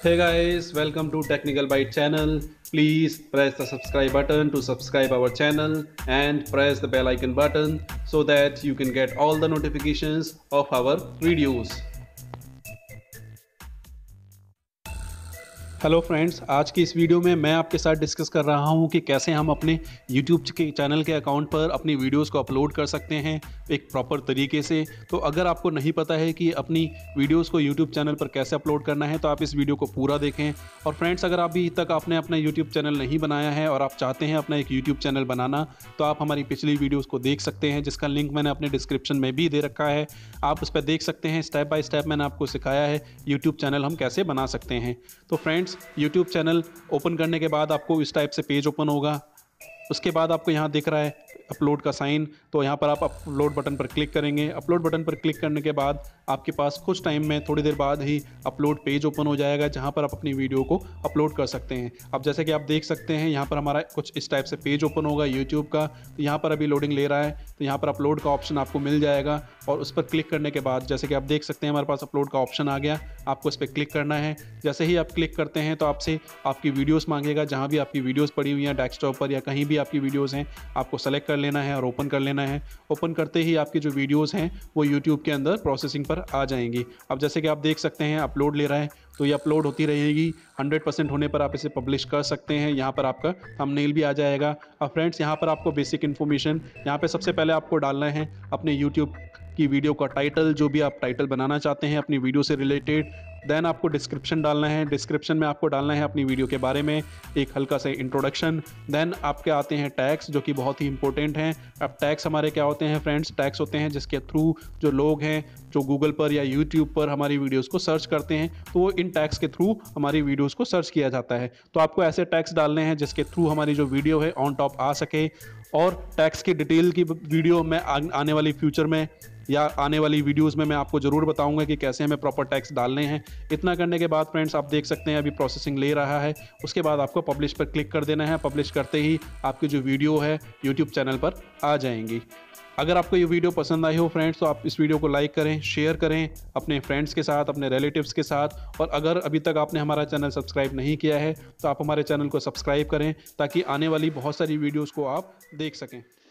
Hey guys, welcome to Technical Byte channel. Please press the subscribe button to subscribe our channel and press the bell icon button so that you can get all the notifications of our videos. Hello friends, आज की इस video में मैं आपके साथ discuss कर रहा हूं कि कैसे हम अपने YouTube के चैनल के अकाउंट पर अपनी वीडियोस को अपलोड कर सकते हैं एक प्रॉपर तरीके से। तो अगर आपको नहीं पता है कि अपनी वीडियोस को YouTube चैनल पर कैसे अपलोड करना है तो आप इस वीडियो को पूरा देखें। और फ्रेंड्स, अगर अभी तक आपने अपना YouTube चैनल नहीं बनाया है और आप चाहते हैं अपना एक YouTube चैनल बनाना, तो आप हमारी पिछली वीडियोज़ को देख सकते हैं, जिसका लिंक मैंने अपने डिस्क्रिप्शन में भी दे रखा है। आप उस पर देख सकते हैं, स्टेप बाय स्टेप मैंने आपको सिखाया है YouTube चैनल हम कैसे बना सकते हैं। तो फ्रेंड्स, YouTube चैनल ओपन करने के बाद आपको इस टाइप से पेज ओपन होगा। उसके बाद आपको यहाँ दिख रहा है अपलोड का साइन, तो यहाँ पर आप अपलोड बटन पर क्लिक करेंगे। अपलोड बटन पर क्लिक करने के बाद आपके पास कुछ टाइम में, थोड़ी देर बाद ही अपलोड पेज ओपन हो जाएगा, जहाँ पर आप अपनी वीडियो को अपलोड कर सकते हैं। अब जैसे कि आप देख सकते हैं, यहाँ पर हमारा कुछ इस टाइप से पेज ओपन होगा यूट्यूब का। तो यहाँ पर अभी लोडिंग ले रहा है, तो यहाँ पर अपलोड का ऑप्शन आपको मिल जाएगा और उस पर क्लिक करने के बाद जैसे कि आप देख सकते हैं हमारे पास अपलोड का ऑप्शन आ गया। आपको इस पर क्लिक करना है। जैसे ही आप क्लिक करते हैं तो आपसे आपकी वीडियोस मांगेगा, जहाँ भी आपकी वीडियोस पड़ी हुई हैं डेस्कटॉप पर या कहीं भी आपकी वीडियोस हैं, आपको सेलेक्ट कर लेना है और ओपन कर लेना है। ओपन करते ही आपकी जो वीडियोस हैं वो यूट्यूब के अंदर प्रोसेसिंग पर आ जाएंगी। अब जैसे कि आप देख सकते हैं अपलोड ले रहा है, तो ये अपलोड होती रहेगी। 100% होने पर आप इसे पब्लिश कर सकते हैं। यहाँ पर आपका थंबनेल भी आ जाएगा। अब फ्रेंड्स, यहाँ पर आपको बेसिक इन्फॉर्मेशन, यहाँ पे सबसे पहले आपको डालना है अपने यूट्यूब की वीडियो का टाइटल, जो भी आप टाइटल बनाना चाहते हैं अपनी वीडियो से रिलेटेड। देन आपको डिस्क्रिप्शन डालना है। डिस्क्रिप्शन में आपको डालना है अपनी वीडियो के बारे में एक हल्का सा इंट्रोडक्शन। देन आपके आते हैं टैग्स, जो कि बहुत ही इंपॉर्टेंट हैं। अब टैग्स हमारे क्या होते हैं फ्रेंड्स? टैग्स होते हैं जिसके थ्रू जो लोग हैं जो गूगल पर या यूट्यूब पर हमारी वीडियोस को सर्च करते हैं, तो वो इन टैग्स के थ्रू हमारी वीडियोस को सर्च किया जाता है। तो आपको ऐसे टैग्स डालने हैं जिसके थ्रू हमारी जो वीडियो है ऑन टॉप आ सके। और टैग्स की डिटेल की वीडियो में आने वाली फ्यूचर में या आने वाली वीडियोस में मैं आपको ज़रूर बताऊंगा कि कैसे हमें प्रॉपर टैग्स डालने हैं। इतना करने के बाद फ्रेंड्स, आप देख सकते हैं अभी प्रोसेसिंग ले रहा है। उसके बाद आपको पब्लिश पर क्लिक कर देना है। पब्लिश करते ही आपकी जो वीडियो है यूट्यूब चैनल पर आ जाएंगी। अगर आपको ये वीडियो पसंद आई हो फ्रेंड्स, तो आप इस वीडियो को लाइक करें, शेयर करें अपने फ्रेंड्स के साथ, अपने रिलेटिव्स के साथ। और अगर अभी तक आपने हमारा चैनल सब्सक्राइब नहीं किया है तो आप हमारे चैनल को सब्सक्राइब करें, ताकि आने वाली बहुत सारी वीडियोस को आप देख सकें।